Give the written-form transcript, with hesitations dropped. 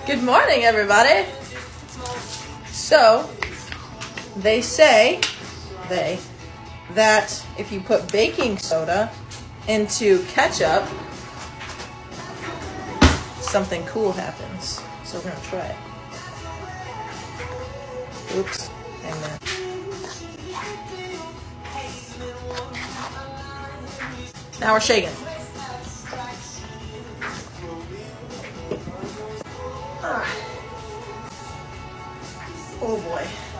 Good morning, everybody. So, they say that if you put baking soda into ketchup, something cool happens. So we're gonna try it. Oops. Hang on. Now we're shaking. Ah. Oh boy.